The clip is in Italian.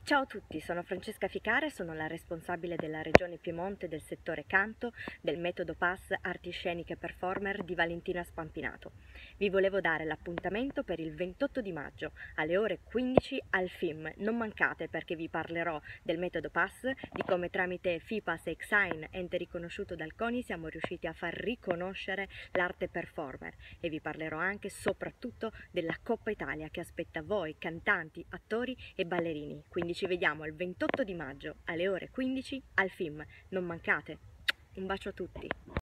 Ciao a tutti, sono Francesca Ficare, sono la responsabile della Regione Piemonte del settore canto del metodo PAS Arti Sceniche Performer di Valentina Spampinato. Vi volevo dare l'appuntamento per il 28 di maggio alle ore 15 al FIM. Non mancate perché vi parlerò del metodo PAS, di come tramite FIPAS e XAIN, ente riconosciuto dal CONI, siamo riusciti a far riconoscere l'arte performer e vi parlerò anche soprattutto della Coppa Italia che aspetta voi, cantanti, attori e ballerini. Quindi ci vediamo il 28 di maggio alle ore 15 al FIM. Non mancate. Un bacio a tutti.